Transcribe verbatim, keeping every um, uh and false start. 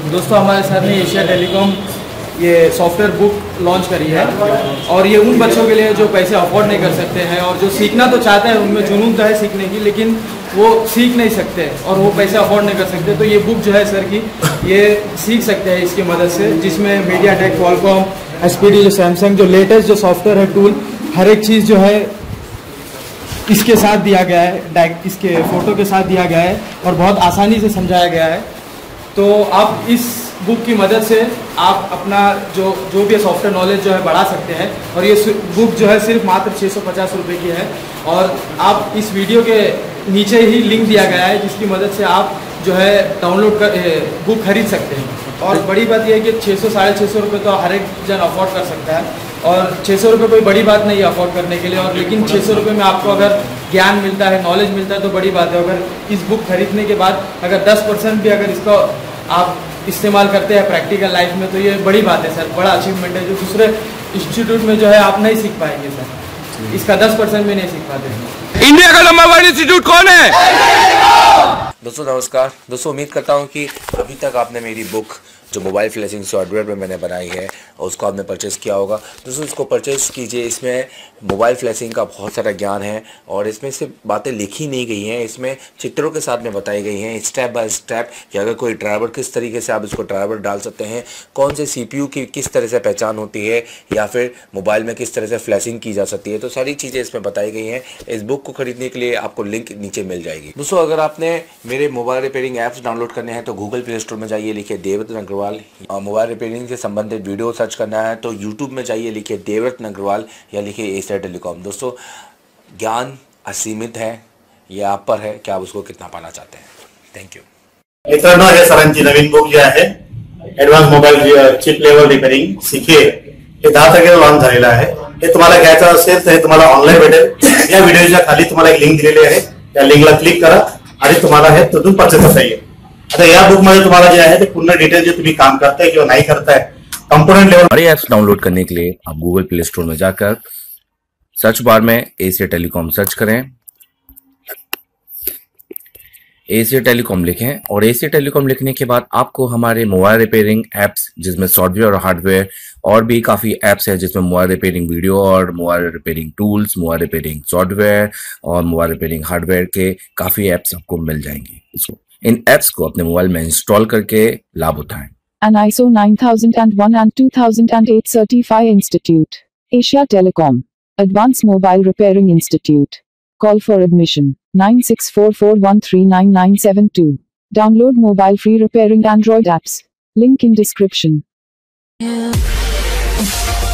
दोस्तों हमारे सर ने एशिया टेलीकॉम ये सॉफ्टवेयर बुक लॉन्च करी है और ये उन बच्चों के लिए जो पैसे अफोर्ड नहीं कर सकते हैं और जो सीखना तो चाहते हैं, उनमें जुनून तो है सीखने की, लेकिन वो सीख नहीं सकते और वो पैसे अफोर्ड नहीं कर सकते। तो ये बुक जो है सर की, ये सीख सकते हैं इसकी मदद से, जिसमें मीडियाटेक, क्वालकॉम, एचपीडी, जो सैमसंग, जो लेटेस्ट जो सॉफ्टवेयर है, टूल, हर एक चीज़ जो है इसके साथ दिया गया है, इसके फ़ोटो के साथ दिया गया है और बहुत आसानी से समझाया गया है। तो आप इस बुक की मदद से आप अपना जो जो भी सॉफ्टवेयर नॉलेज जो है बढ़ा सकते हैं। और ये बुक जो है सिर्फ मात्र छः सौ पचास रुपये की है और आप इस वीडियो के नीचे ही लिंक दिया गया है, जिसकी मदद से आप जो है डाउनलोड कर बुक खरीद सकते हैं। और बड़ी बात यह है कि छः सौ साढ़े छः सौ रुपये तो हर एक जन अफोर्ड कर सकता है और छः सौ रुपये कोई बड़ी बात नहीं है अफोर्ड करने के लिए। और लेकिन छः सौ रुपये में आपको अगर ज्ञान मिलता है, नॉलेज मिलता है तो बड़ी बात है। अगर इस बुक खरीदने के बाद अगर दस परसेंट भी अगर इसको आप इस्तेमाल करते हैं प्रैक्टिकल लाइफ में, तो ये बड़ी बात है सर, बड़ा अचीवमेंट है जो दूसरे इंस्टीट्यूट में जो है आप नहीं सीख पाएंगे सर, इसका दस परसेंट भी नहीं सीख पाते। इंडिया का नंबर वन इंस्टीट्यूट कौन है? दोस्तों नमस्कार। दोस्तों उम्मीद करता हूँ कि अभी तक आपने मेरी बुक जो मोबाइल फ्लैशिंग सॉफ्टवेयर में मैंने बनाई है और उसको आपने परचेज़ किया होगा। दोस्तों इसको परचेज़ कीजिए। इसमें मोबाइल फ्लैशिंग का बहुत सारा ज्ञान है और इसमें से बातें लिखी नहीं गई हैं, इसमें चित्रों के साथ में बताई गई हैं स्टेप बाय स्टेप कि अगर कोई ड्राइवर किस तरीके से आप इसको ड्राइवर डाल सकते हैं, कौन से सीपीयू की किस तरह से पहचान होती है या फिर मोबाइल में किस तरह से फ्लैशिंग की जा सकती है। तो सारी चीज़ें इसमें बताई गई हैं। इस बुक को खरीदने के लिए आपको लिंक नीचे मिल जाएगी। दोस्तों अगर आपने मेरे मोबाइल रिपेयरिंग ऐप्स डाउनलोड करने हैं तो गूगल प्ले स्टोर में जाइए, लिखिए देवरत्न अग्रवाल। मोबाइल रिपेयरिंग से संबंधित वीडियो सर्च करना है तो यूट्यूब में जाइए, लिखिए देवरत्न अग्रवाल या लिखिए एशिया टेलीकॉम। दोस्तों ज्ञान असीमित है, ये आप पर है कि आप उसको कितना पाना चाहते हैं। Thank you. मित्रांनो, हे सरांची नवीन बुक जे आहे advance mobile chip level repairing सीखे, हे दहा तारखेला लॉन्च झालेलं आहे। हे तुम्हाला घ्यायचं असेल तर हे तुम्हाला ऑनलाईन भेटेल। या व्हिडिओच्या खाली तुम्हाला एक लिंक दिलेली आहे, त्या लिंकला क्लिक करा आणि तुम्हाला हे तिथून परचेस करता येईल। आता या बुक मध्ये तुम्हाला जे आहे ते पूर्ण डिटेल जे तुम्ही काम करताय किंवा नहीं करताय कंपोनेंट लेवल। हमारे ऐप्स डाउनलोड करने के लिए आप गूगल प्ले स्टोर में जाकर सर्च बार में एशिया टेलीकॉम सर्च करें, एशिया टेलीकॉम लिखें और एशिया टेलीकॉम लिखने के बाद आपको हमारे मोबाइल रिपेयरिंग एप्स जिसमें सॉफ्टवेयर और हार्डवेयर और भी काफ़ी एप्स हैं जिसमें मोबाइल रिपेयरिंग वीडियो और mobile repairing tools, mobile repairing software और मोबाइल रिपेयरिंग हार्डवेयर के काफ़ी एप्स आपको मिल जाएंगी। इसको इन एप्स को अपने मोबाइल में इंस्टॉल करके लाभ उठाएं। An I S O nine thousand one and two thousand eight Certified Institute. Asia Telecom. Advanced Mobile Repairing Institute. Call for admission nine six four four one three nine nine seven two. Download mobile free repairing Android apps. Link in description. Yeah.